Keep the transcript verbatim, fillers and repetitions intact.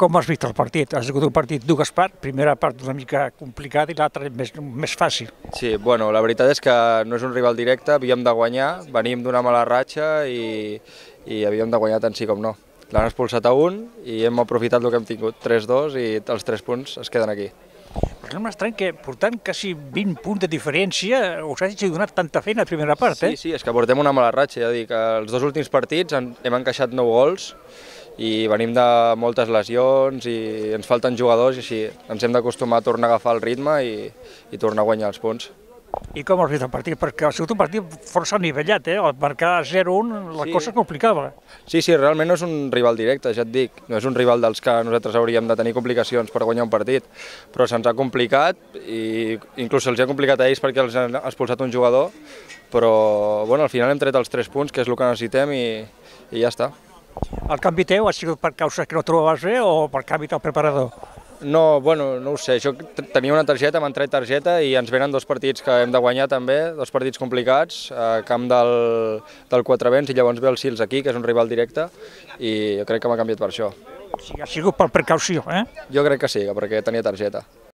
Com has vist el partit? Ha sigut un partit dues parts, primera part una mica complicada i l'altra més, més fàcil. Sí, bueno, la veritat és que no és un rival directe, havíem de guanyar, venim d'una mala ratxa i, i havíem de guanyar tant sí com no. L'han expulsat a un i hem aprofitat el que hem tingut, tres dos, i els tres punts es queden aquí. Però no m'estrany que portant quasi vint punts de diferència us hagi donat tanta feina a primera part, eh? Sí, sí, és que portem una mala ratxa, ja dic, els dos últims partits hem encaixat nou gols i venim de moltes lesions i ens falten jugadors i així ens hem d'acostumar a tornar a agafar el ritme i, i tornar a guanyar els punts. I com has vist el partit? Perquè ha sigut un partit força nivellat, eh? Al marcar zero un la Sí. cosa es complicava. Sí, sí, realment no és un rival directe, ja et dic, no és un rival dels que nosaltres hauríem de tenir complicacions per guanyar un partit, però se'ns ha complicat i inclús se'ls ha complicat a ells perquè els han expulsat un jugador, però bueno, al final hem tret els tres punts, que és el que necessitem i, i ja està. El canvi teu ha sigut per causes que no trobaves bé o per canvi del preparador? No, bueno, no ho sé, jo tenia una targeta, m'han tret targeta i ens venen dos partits que hem de guanyar també, dos partits complicats, a camp del, del Quatre Vents i llavors ve el Sils aquí, que és un rival directe, i jo crec que m'ha canviat per això. O sigui, ha sigut per precaució, eh? Jo crec que sí, perquè tenia targeta.